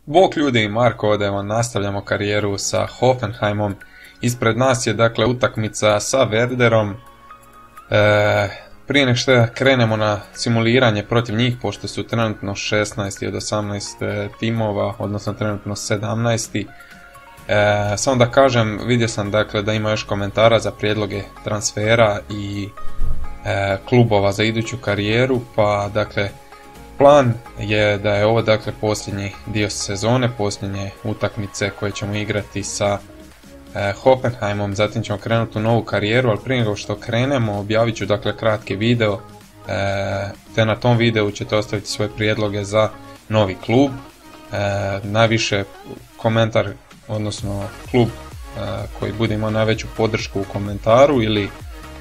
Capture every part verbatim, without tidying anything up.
Bog ljudi, Marko ovdje, nastavljamo karijeru sa Hoffenheimom. Ispred nas je dakle utakmica sa Werderom. E, prije nek što krenemo na simuliranje protiv njih, pošto su trenutno šesnaest od osamnaest timova, odnosno trenutno sedamnaest. E, samo da kažem, vidio sam dakle da ima još komentara za prijedloge transfera i e, klubova za iduću karijeru, pa dakle plan je da je ovo dakle posljednji dio sezone, posljednje utakmice koje ćemo igrati sa e, Hoffenheimom, zatim ćemo krenuti u novu karijeru, ali prije nego što krenemo objavit ću dakle kratki video, e, te na tom videu ćete ostaviti svoje prijedloge za novi klub, e, najviše komentar, odnosno klub e, koji bude imao najveću podršku u komentaru ili e,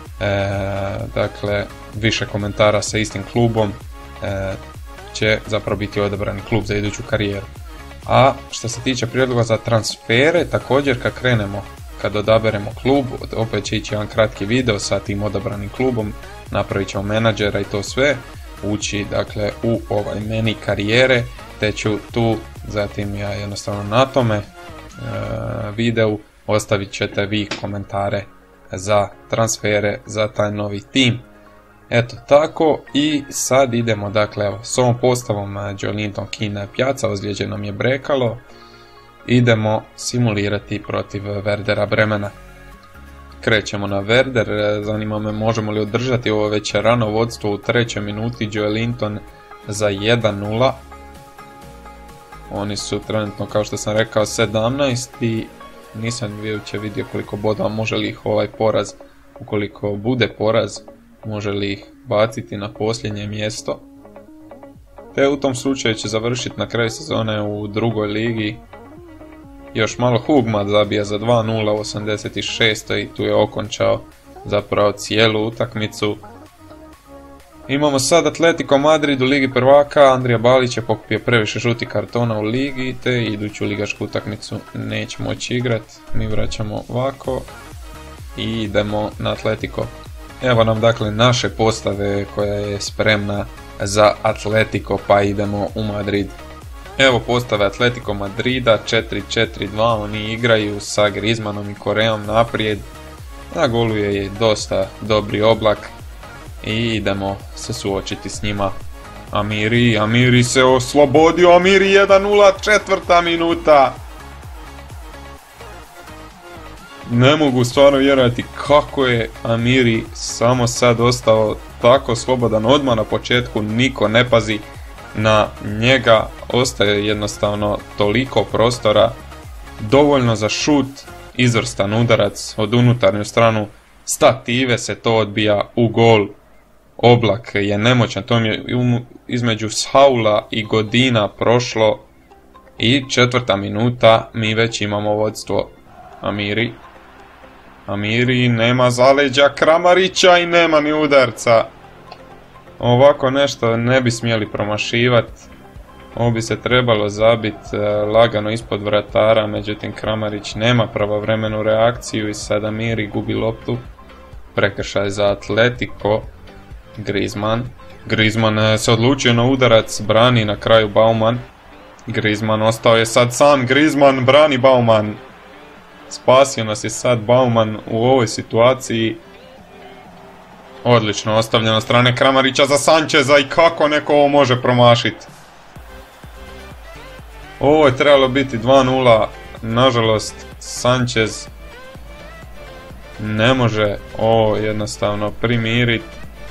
dakle više komentara sa istim klubom, e, će zapravo biti odabrani klub za iduću karijeru. A što se tiče prijedloga za transfere, također kad krenemo, kad odaberemo klub, opet će ići jedan kratki video sa tim odabranim klubom, napravit ćemo menadžera i to sve, ući dakle u ovaj meni karijere, te ću tu, zatim ja jednostavno na tome e, videu ostavit ćete vi komentare za transfere za taj novi tim. Eto tako, i sad idemo dakle evo, s ovom postavom Joelinton Keane Piazza, ozlijeđeno nam je Brekalo, idemo simulirati protiv Werdera Bremena. Krećemo na Werder, zanima me možemo li održati ovo već rano vodstvo u trećoj minuti, Joelinton za jedan nula. Oni su trenutno, kao što sam rekao, sedamnaest i nisam uopće vidio koliko bodova, može li ih ovaj poraz, ukoliko bude poraz, može li ih baciti na posljednje mjesto. Te u tom slučaju će završiti na kraju sezone u drugoj ligi. Još malo Hugma zabija za dva nula u osamdeset šestoj i tu je okončao zapravo cijelu utakmicu. Imamo sad Atletico Madrid u Ligi prvaka, Andrija Balić je pokupio previše žutih kartona u ligi, te iduću ligašku utakmicu neće moći igrati. Mi vraćamo ovako i idemo na Atletico. Evo nam dakle naše postave koja je spremna za Atletico, pa idemo u Madrid. Evo postave Atletico Madrida, četiri četiri dva, oni igraju sa Griezmannom i Koreom naprijed. Na golu je dosta dobri Oblak i idemo se suočiti s njima. Amiri, Amiri se oslobodio, Amiri jedan nula, četvrta minuta. Ne mogu stvarno vjerovati kako je Amiri samo sad ostao tako slobodan, odmah na početku niko ne pazi na njega, ostaje jednostavno toliko prostora, dovoljno za šut, izvrstan udarac od unutarnju stranu stative se to odbija u gol. Oblak je nemoćan, to mi je između Saula i Godina prošlo i četvrta minuta, mi već imamo vodstvo. Amiri Amiri, nema zaleđa Kramarića i nema ni udarca. Ovako nešto ne bi smjeli promašivati. Ovo bi se trebalo zabiti lagano ispod vratara, međutim Kramarić nema pravovremenu reakciju i sad Amiri gubi loptu. Prekršaj za Atletico. Griezmann. Griezmann se odlučio na udarac, brani na kraju Bauman. Griezmann ostao je sad sam, Griezmann brani Bauman. Spasio nas je sad Bauman u ovoj situaciji. Odlično ostavljeno strane Kramarića za Sancheza i kako neko ovo može promašiti. Ovo je trebalo biti dva nula, nažalost Sanchez ne može ovo jednostavno primiriti.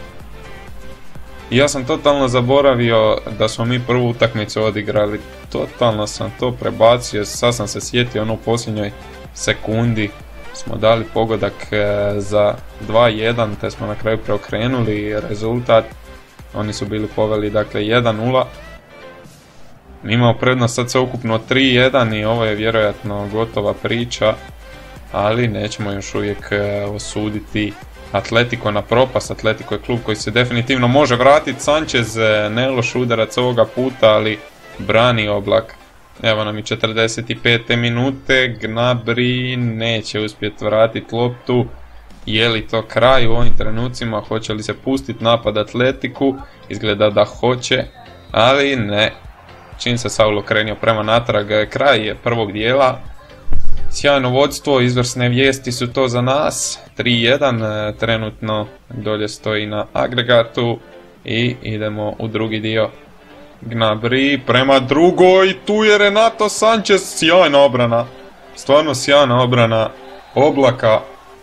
Ja sam totalno zaboravio da smo mi prvu utakmicu odigrali, totalno sam to prebacio, sad sam se sjetio ono u posljednjoj sekundi smo dali pogodak za dva jedan, te smo na kraju preokrenuli rezultat. Oni su bili poveli dakle jedan nula. Mi imamo prednost sad sveukupno tri jedan i ovo je vjerojatno gotova priča, ali nećemo još uvijek osuditi Atletico na propast. Atletico je klub koji se definitivno može vratiti. Sanchez ne loš udarac ovoga puta, ali brani Oblak. Evo nam i četrdeset pete minute, Gnabry neće uspjeti vratiti loptu. Je li to kraj u ovim trenucima, hoće li se pustiti napad Atletiku? Izgleda da hoće, ali ne. čim se Saul okrenio prema natrag, kraj je prvog dijela. Sjajno vodstvo, izvrsne vijesti su to za nas. tri jedan trenutno dolje stoji na agregatu i idemo u drugi dio. Gnabry prema drugoj, tu je Renato Sanchez, sjajna obrana. Stvarno sjajna obrana Oblaka.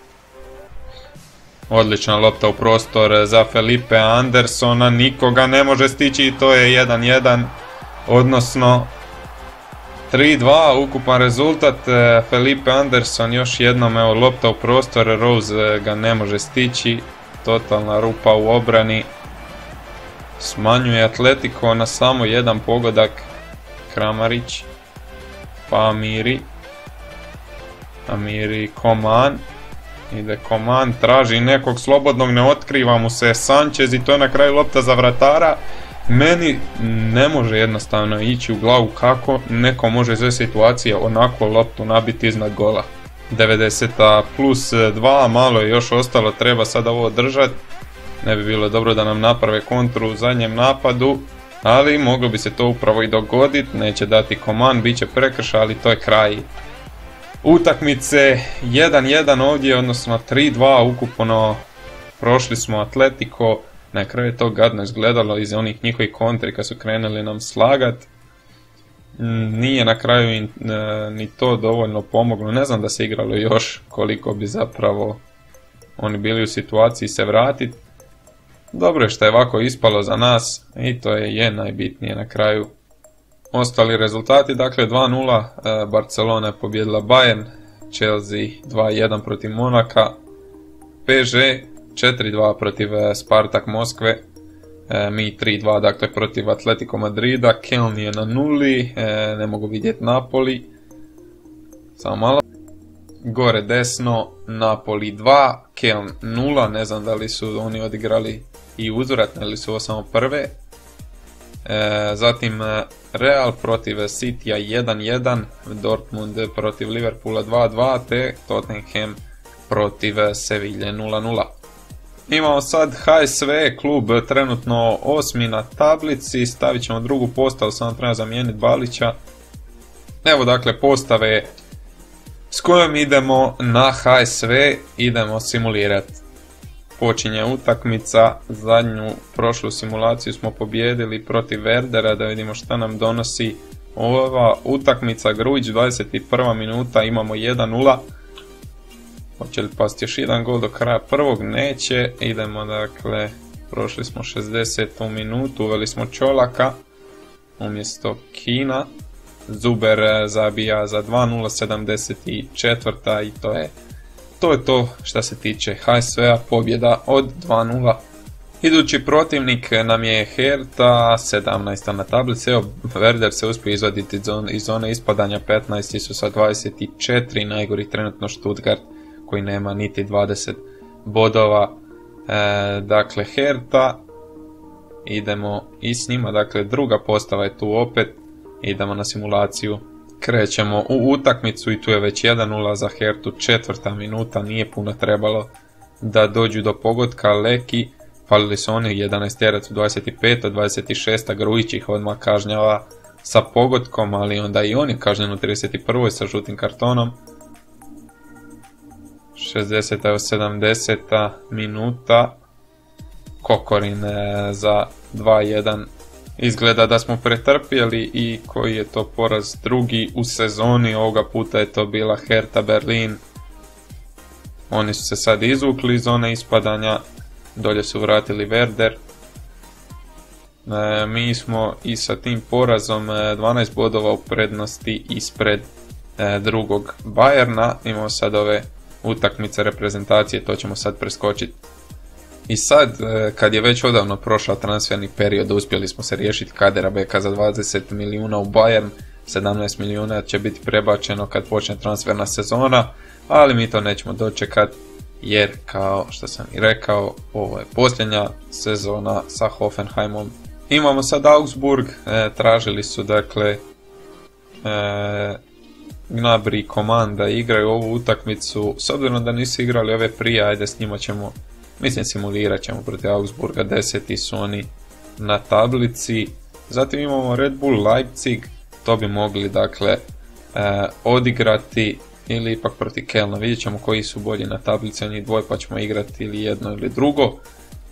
Odlična lopta u prostor za Felipe Andersona, nikoga ne može stići i to je jedan jedan, odnosno tri dva, ukupan rezultat. Felipe Anderson još jednom, evo lopta u prostor, Rose ga ne može stići, totalna rupa u obrani. Smanjuje Atletico na samo jedan pogodak. Kramarić, pa Amiri, Amiri Coman, ide Coman, traži nekog slobodnog, ne otkriva mu se Sanchez i to je na kraju lopta za vratara. Meni ne može jednostavno ići u glavu kako neko može iz ove situacije onako loptu nabiti iznad gola. devedeseta plus dva, malo je još ostalo, treba sada ovo držati. Ne bi bilo dobro da nam naprave kontru u zadnjem napadu, ali moglo bi se to upravo i dogoditi. Neće dati Coman, bit će prekršaj, ali to je kraj utakmice. jedan jedan ovdje, odnosno tri dva ukupno. Prošli smo Atletico. Na kraju je to gadno izgledalo iz onih njihovih kontri kad su krenuli nam slagat. Nije na kraju ni to dovoljno pomoglo. Ne znam da se igralo još koliko bi zapravo oni bili u situaciji se vratiti. Dobro je što je ovako ispalo za nas i to je, je najbitnije na kraju. Ostali rezultati, dakle dva nula, Barcelona je pobjedila Bayern, Chelsea dva jedan protiv Monaka, P S G četiri dva protiv Spartak Moskve, mi tri dva dakle protiv Atletico Madrida, Keln je na nuli, ne mogu vidjeti Napoli, samo malo. Gore desno, Napoli dva, Keln nula, ne znam da li su oni odigrali i uzvratne ili su ovo samo prve. E, zatim Real protiv Citya jedan jedan, Dortmund protiv Liverpoola dva dva, te Tottenham protiv Seville nula nula. Imamo sad H S V, klub trenutno osmi na tablici, stavit ćemo drugu postavu, samo treba zamijeniti Balića. Evo dakle postave s kojom idemo na H S V, idemo simulirati. Počinje utakmica, zadnju prošlu simulaciju smo pobijedili protiv Werdera, da vidimo šta nam donosi ova utakmica. Grujić dvadeset prva minuta, imamo jedan nula. Hoće li pasti još jedan gol do kraja prvog? Neće. Idemo dakle, prošli smo šezdesetu minutu, uveli smo Čolaka umjesto Kina. Zuber zabija za dva nula, sedamdeset četvrta i to je to je to što se tiče H S V-a, pobjeda od dva nula. Idući protivnik nam je Hertha, sedamnaesta na tablici. Evo, Werder se uspio izvaditi iz zone ispadanja, petnaesti su sa dvadeset četiri, najgori trenutno Stuttgart koji nema niti dvadeset bodova. E, dakle, Hertha, idemo i s njima, dakle druga postava je tu opet, idemo na simulaciju. Krećemo u utakmicu i tu je već jedan nula za Hertu, četvrta minuta, nije puno trebalo da dođu do pogotka. Leki, falili su oni jedanaest tjerac u dvadeset peta, dvadeset šesta, Grujić ih odmah kažnjava sa pogotkom, ali onda i on je kažnjen u trideset prvoj sa žutim kartonom. šezdeseta sedamdeseta minuta, Kokorin za dva jedan. Izgleda da smo pretrpjeli i koji je to poraz drugi u sezoni, ovoga puta je to bila Hertha Berlin. Oni su se sad izvukli iz zone ispadanja, dolje su vratili Werder. E, mi smo i sa tim porazom dvanaest bodova u prednosti ispred e, drugog Bayerna. Imamo sad ove utakmice reprezentacije, to ćemo sad preskočiti. I sad, kad je već odavno prošao transferni period, uspjeli smo se riješiti Kadera Beka za dvadeset milijuna u Bayern, sedamnaest milijuna će biti prebačeno kad počne transferna sezona, ali mi to nećemo dočekati jer, kao što sam i rekao, ovo je posljednja sezona sa Hoffenheimom. Imamo sad Augsburg, e, tražili su dakle e, Gnabry komanda igraju ovu utakmicu, s obzirom da nisu igrali ove prije, ajde s njima ćemo, mislim simulirat ćemo protiv Augsburga, deseti su oni na tablici. Zatim imamo Red Bull Leipzig, to bi mogli dakle e, odigrati ili ipak protiv Kelna, vidjet ćemo koji su bolji na tablici, oni dvoje pa ćemo igrati ili jedno ili drugo. E,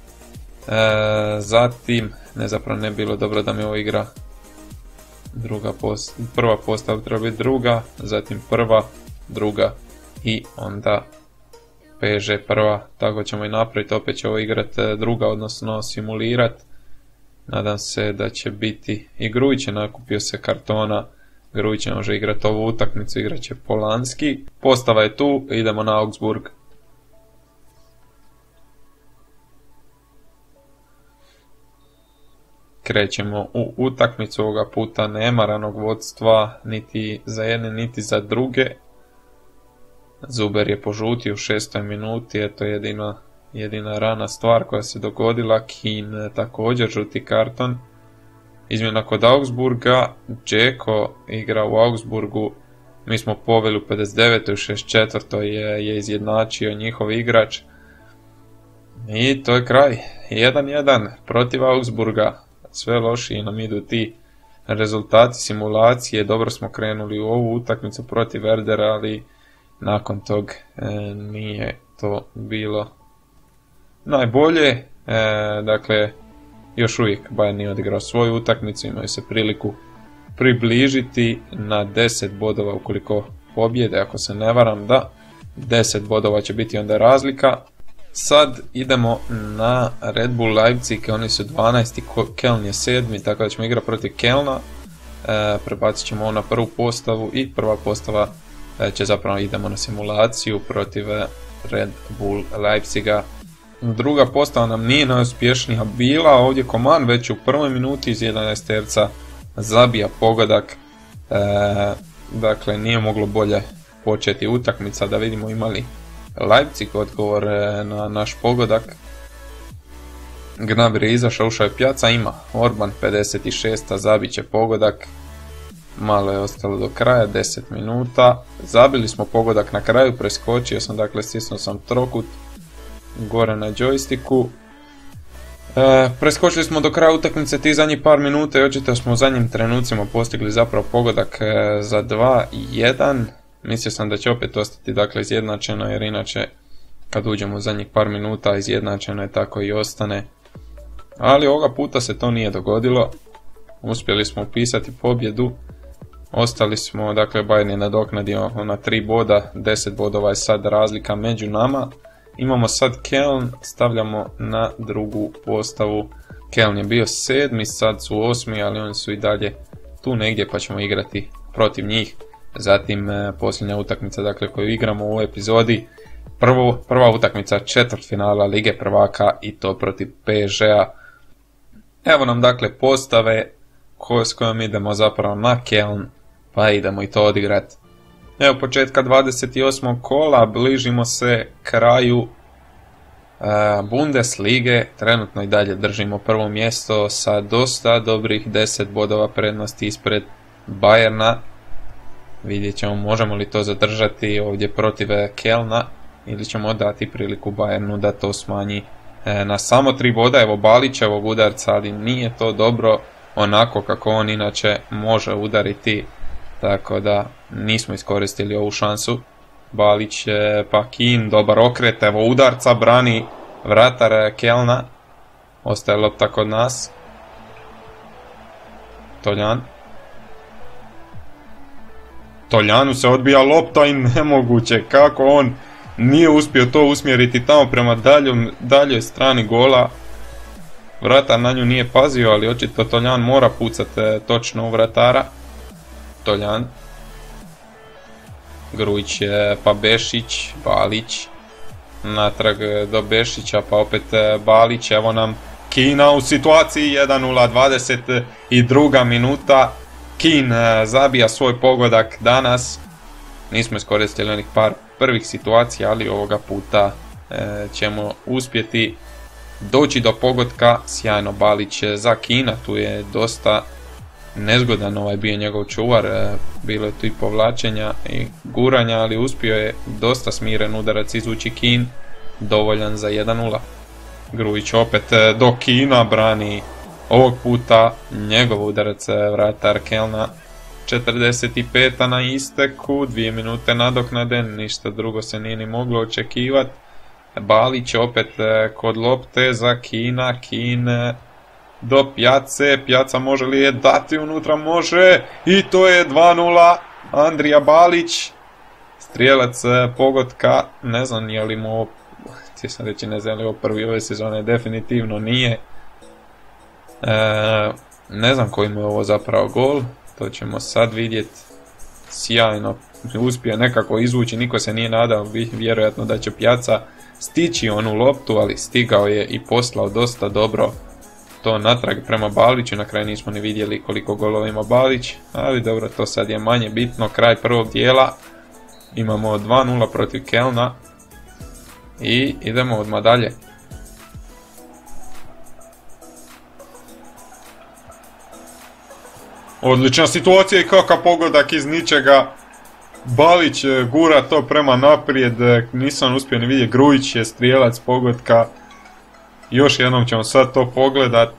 zatim, ne zapravo ne bilo dobro da mi ovo igra druga post, prva postava treba biti druga, zatim prva, druga i onda P S G prva, tako ćemo i napraviti, opet će ovo igrati druga, odnosno simulirati. Nadam se da će biti i Grujić je nakupio se kartona, Grujić ne može igrati ovu utakmicu, igrat će Polanski. Postava je tu, idemo na Augsburg. Krećemo u utakmicu, ovoga puta nema ranog vodstva niti za jedne niti za druge. Zuber je požutio u šestoj minuti, eto jedina, jedina rana stvar koja se dogodila. Keane također žuti karton. Izmjena kod Augsburga, Džeko igra u Augsburgu, mi smo poveli u pedeset devetoj u šezdeset četvrtoj je, je izjednačio njihov igrač. I to je kraj, jedan jedan protiv Augsburga, sve lošiji nam idu ti rezultati simulacije, dobro smo krenuli u ovu utakmicu protiv Werdera, ali nakon tog e, nije to bilo najbolje, e, dakle još uvijek Bayern nije odigrao svoju utakmicu, imaju se priliku približiti na deset bodova ukoliko pobjede, ako se ne varam, da, deset bodova će biti onda razlika. Sad idemo na Red Bull Leipzig, oni su dvanaesti, Keln je sedmi, tako da ćemo igrati protiv Kelna, e, prebacit ćemo ovo na prvu postavu i prva postava e, će zapravo idemo na simulaciju protiv Red Bull Leipziga. Druga postava nam nije najuspješnija bila, ovdje Coman već u prvoj minuti iz jedanaest terca zabija pogodak, e, dakle nije moglo bolje početi utakmica, da vidimo imali Leipzig odgovor na naš pogodak. Gnabry je izašao, ušao je Pjaca, ima Orban pedeset šesta zabit će pogodak, malo je ostalo do kraja, deset minuta, zabili smo pogodak na kraju, preskočio sam, dakle stisnuo sam trokut gore na joysticku. E, preskočili smo do kraja utakmice ti zadnjih par minuta i očito smo u zadnjim trenucima postigli zapravo pogodak e, za dva jedan. Mislio sam da će opet ostati dakle izjednačeno, jer inače kad uđemo u zadnjih par minuta izjednačeno je, tako i ostane. Ali ovoga puta se to nije dogodilo, uspjeli smo upisati pobjedu, ostali smo, dakle Bayern je nadoknadio na tri boda, deset bodova je sad razlika među nama. Imamo sad Keln, stavljamo na drugu postavu. Keln je bio sedmi, sad su osmi, ali oni su i dalje tu negdje pa ćemo igrati protiv njih. Zatim e, posljednja utakmica dakle, koju igramo u ovoj epizodi, Prvo, prva utakmica četvrtfinala Lige prvaka i to protiv P S G-a. Evo nam dakle postave ko, s kojom idemo zapravo na Keln, pa idemo i to odigrati. Evo početka dvadeset osmog kola, bližimo se kraju e, Bundeslige, trenutno i dalje držimo prvo mjesto sa dosta dobrih deset bodova prednosti ispred Bayerna. Vidjet ćemo možemo li to zadržati ovdje protiv Kelna ili ćemo dati priliku Bayernu da to smanji e, na samo tri boda. Evo Balićevog udarca, ali nije to dobro onako kako on inače može udariti, tako da nismo iskoristili ovu šansu. Balić, e, pa Keane, dobar okret, evo udarca, brani vratar Kelna, ostaje lopta kod nas. Toljan. Toljanu se odbija lopta i nemoguće kako on nije uspio to usmjeriti tamo prema daljom, daljoj strani gola. Vratar na nju nije pazio, ali očito Toljan mora pucati točno u vratara. Toljan. Grujić, pa Bešić, Balić. Natrag do Bešića, pa opet Balić. Evo nam Keana u situaciji jedan nula, dvadeset druga minuta. Keane zabija svoj pogodak danas. Nismo iskoristili onih par prvih situacija, ali ovoga puta e, ćemo uspjeti doći do pogotka. Sjajno Balić za Keana, tu je dosta nezgodan ovaj bio njegov čuvar, e, bilo je tu i povlačenja i guranja, ali uspio je dosta smiren udarac izvući Keane, dovoljan za jedan nula. Grujić opet do Keana, brani Ovog puta njegov udarac vratar Kelna. četrdeset peta na isteku, dvije minute nadoknade, ništa drugo se nije ni moglo očekivati. Balić opet kod lopte za Kina, Kin do Pjace, Pjaca može li je dati unutra, može, i to je dva nula, Andrija Balić, strijelac pogotka, ne znam je li mu, htio sam reći ne znam je li ovo prvi ove sezone, definitivno nije, e, ne znam koji mu je ovo zapravo gol, to ćemo sad vidjeti, sjajno, uspio nekako izvući, niko se nije nadao, vjerojatno da će Pjaca stići onu loptu, ali stigao je i poslao dosta dobro to natrag prema Baliću, na kraju nismo ni vidjeli koliko golova ima Balić, ali dobro, to sad je manje bitno, kraj prvog dijela, imamo dva nula protiv Kelna i idemo odmah dalje. Odlična situacija i kakav pogodak iz ničega. Balić gura to prema naprijed, nisam uspio ni vidjeti, Grujić je strijelac pogotka. Još jednom ćemo sad to pogledat.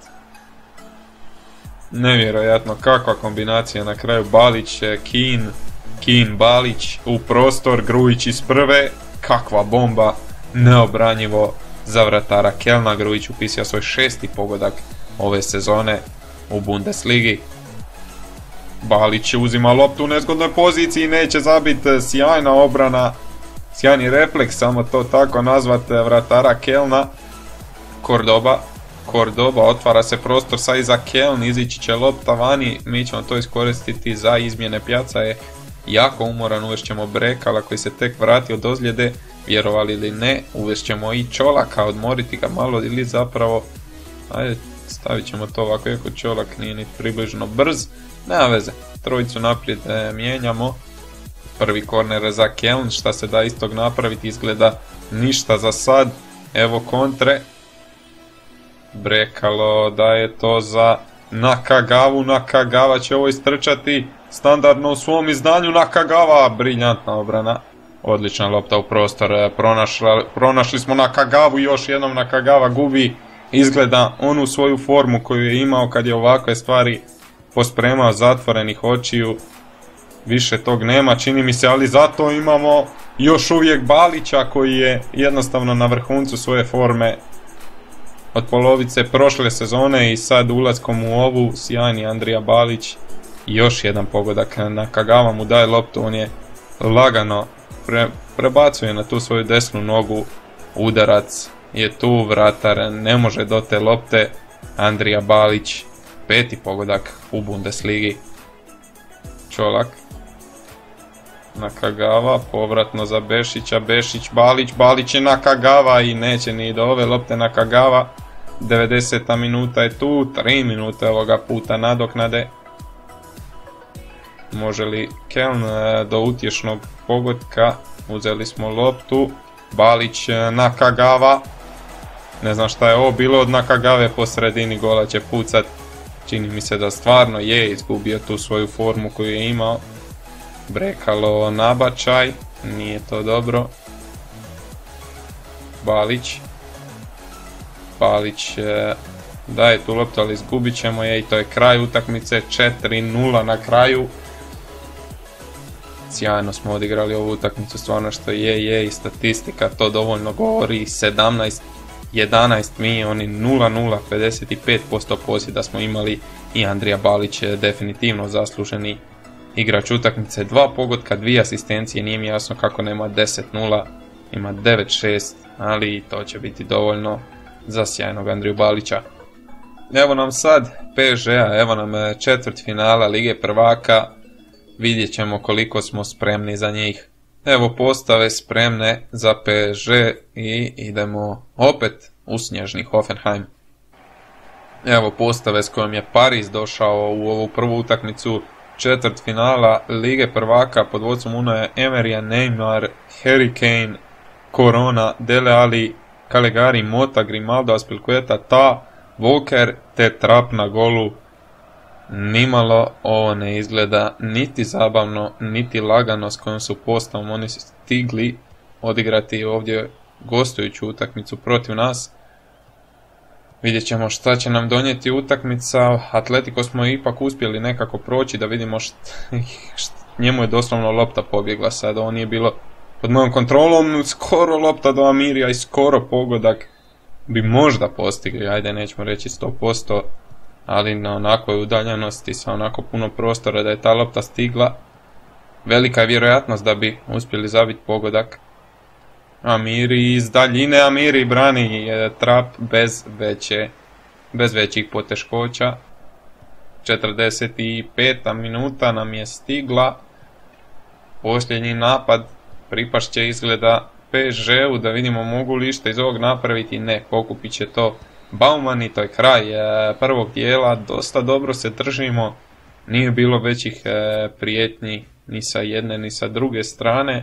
Nevjerojatno kakva kombinacija na kraju, Balić, Kin, Kin, Balić u prostor, Grujić iz prve, kakva bomba, neobranjivo za vratara Kelna. Grujić upisao svoj šesti pogodak ove sezone u Bundesligi. Balić uzima loptu u nezgodnoj poziciji, neće zabiti, sjajna obrana, sjajni refleks, samo to tako nazvat vratara Kelna. Kordoba, Kordoba, otvara se prostor sa iza Keln, izići će lopta vani, mi ćemo to iskoristiti za izmjene, Pjaca je jako umoran, uvešćemo Brekala koji se tek vratio od ozljede, vjerovali ili ne, uvešćemo i Čolaka, odmoriti ga malo ili zapravo, ajde, stavit ćemo to ovako, iako Čolak nije ni približno brz, nema veze, trojicu naprijed e, mijenjamo, prvi korner za Keln, šta se da istog napraviti, izgleda ništa za sad, evo kontre, Brekalo daje to za Nakagavu, Nakagava će ovo istrčati, standardno u svom izdanju, Nakagava, briljantna obrana, odlična lopta u prostor, pronašla, pronašli smo Nakagavu, još jednom Nakagava gubi, izgleda onu svoju formu koju je imao kad je ovakve stvari pospremao, zatvorenih očiju, više tog nema čini mi se, ali zato imamo još uvijek Balića koji je jednostavno na vrhuncu svoje forme od polovice prošle sezone i sad ulaskom u ovu, sjajni Andrija Balić, još jedan pogodak, Nakagava mu daje loptu, on je lagano pre, prebacuje na tu svoju desnu nogu, udarac je tu, vratar ne može do te lopte, Andrija Balić, peti pogodak u Bundesligi. Čolak, Nakagava, povratno za Bešića, Bešić, Balić, Balić je Nakagava i neće ni do ove lopte Nakagava. devedeseta minuta je tu, tri minute ovoga puta nadoknade. Može li Keln do utješnog pogotka, uzeli smo loptu, Balić, Nakagava, ne znam šta je ovo bilo od Nakagave, po sredini gola će pucat, čini mi se da stvarno je izgubio tu svoju formu koju je imao. Brekalo nabačaj, nije to dobro. Balić, Balić e, daje tu loptu, ali izgubit ćemo je i to je kraj utakmice, četiri nula na kraju. Sjajno smo odigrali ovu utakmicu, stvarno što je, je i statistika to dovoljno govori, sedamnaest jedanaest mi, oni nula nula, pedeset pet posto posjeda smo imali i Andrija Balić je definitivno zasluženi igrač utakmice, dva pogotka, dvije asistencije, nije mi jasno kako nema deset nula, ima devet šest, ali to će biti dovoljno za sjajnog Andriju Balića. Evo nam sad P S G-a, evo nam četvrt finala Lige prvaka, vidjet ćemo koliko smo spremni za njih. Evo postave spremne za P S G i idemo opet u snježni Hoffenheim. Evo postave s kojom je Paris došao u ovu prvu utakmicu četvrt finala Lige prvaka pod vodstvom Unaja Emeryja, Neymar, Harry Kane, Corona, Dele Alli, Calegari, Mota, Grimaldo, Aspilicueta, Ta, Walker te Trapp na golu. Nimalo ovo ne izgleda niti zabavno, niti lagano s kojom su postavom oni su stigli odigrati ovdje gostujuću utakmicu protiv nas. Vidjet ćemo šta će nam donijeti utakmica. Atletico smo ipak uspjeli nekako proći, da vidimo šta, šta, njemu je doslovno lopta pobjegla sad, ovo nije bilo pod mojom kontrolom, skoro lopta do Amirija i skoro pogodak bi možda postigli, ajde nećemo reći sto posto, ali na onakvoj udaljenosti sa onako puno prostora da je ta lopta stigla, velika je vjerojatnost da bi uspjeli zabiti pogodak. Amiri iz daljine, Amiri brani trap bez veće, bez većih poteškoća. četrdeset peta minuta nam je stigla, posljednji napad pripašće izgleda P S G-u, da vidimo mogu li što iz ovog napraviti. Ne, pokupit će to Bauman i to je kraj prvog dijela. Dosta dobro se držimo, nije bilo većih prijetnji ni sa jedne ni sa druge strane,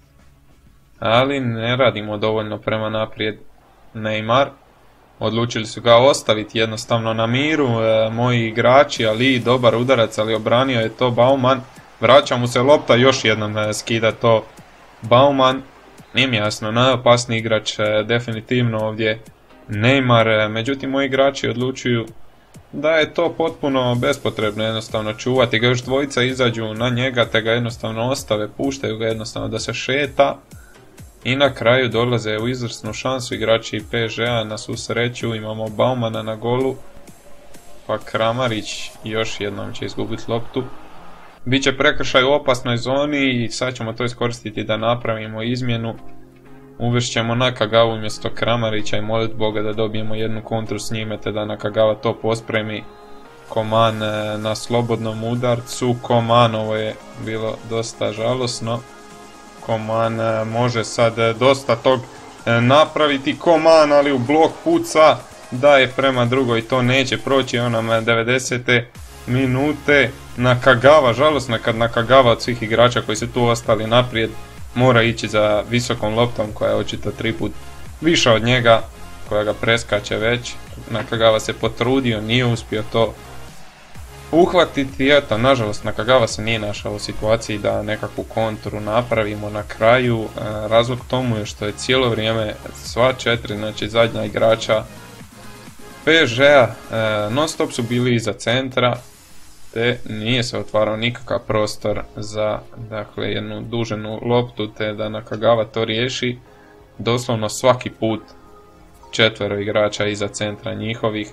ali ne radimo dovoljno prema naprijed. Neymar, odlučili su ga ostaviti jednostavno na miru, moji igrači, ali dobar udarac, ali obranio je to Bauman. Vraća mu se lopta, još jednom skida to Bauman. Nije mi jasno, najopasniji igrač definitivno ovdje Neymar, međutim moji igrači odlučuju da je to potpuno bespotrebno jednostavno čuvati ga, još dvojica izađu na njega te ga jednostavno ostave, puštaju ga jednostavno da se šeta i na kraju dolaze u izvrsnu šansu igrači P S G-a. Na svu sreću imamo Baumana na golu, pa Kramarić još jednom će izgubiti loptu. Biće prekršaj u opasnoj zoni i sad ćemo to iskoristiti da napravimo izmjenu. Uvešćemo Nakagavu umjesto Kramarića i molit Boga da dobijemo jednu kontru s njime te da Nakagava to pospremi. Koman na slobodnom udarcu, Koman, ovo je bilo dosta žalosno. Koman može sad dosta tog napraviti, Koman, ali u blok puca, daje prema drugoj, to neće proći, onam devedesete minute. Nakagava, žalosno kad Nakagava od svih igrača koji su tu ostali naprijed mora ići za visokom loptom koja je očito tri put više od njega, koja ga preskače već. Nakagava se potrudio, nije uspio to uhvatiti, eto, nažalost Nakagava se nije našao u situaciji da nekakvu kontru napravimo na kraju. Razlog tomu je što je cijelo vrijeme sva četiri, znači zadnja igrača P S G-a non stop su bili iza centra, te nije se otvarao nikakav prostor za, dakle, jednu duženu loptu te da Nakagava to riješi. Doslovno svaki put četvero igrača iza centra njihovih.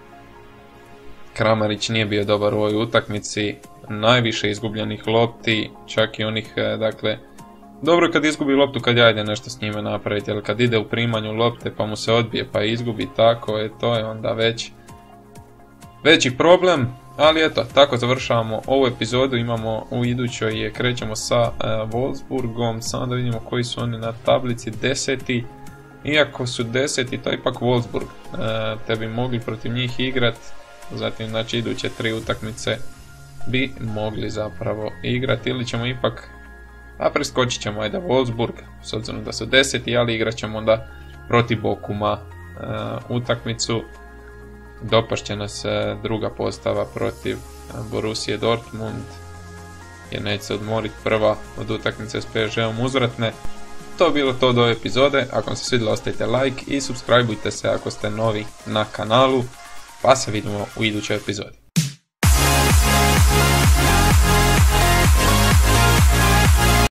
Kramarić nije bio dobar u ovoj utakmici, najviše izgubljenih lopti, čak i onih, dakle, dobro kad izgubi loptu kad ja ide nešto s njime napraviti, ali kad ide u primanju lopte pa mu se odbije pa izgubi, tako je, to je onda već veći problem. Ali eto, tako završavamo ovu epizodu, imamo u idućoj, krećemo sa uh, Wolfsburgom, samo da vidimo koji su oni na tablici, deseti, iako su deseti, to je ipak Wolfsburg, uh, te bi mogli protiv njih igrat, zatim znači iduće tri utakmice bi mogli zapravo igrati, ili ćemo ipak, a preskočit ćemo ajde Wolfsburg, s obzirom da su deseti, ali igrat ćemo onda protiv Bokuma uh, utakmicu. Dopašće nas druga postava protiv Borussije Dortmund, jer neće se odmoriti prva od utakmice s P S G-om uzvratne. To je bilo to do ove epizode, ako vam se svidjelo ostavite like i subscribeujte se ako ste novi na kanalu, pa se vidimo u idućoj epizodi.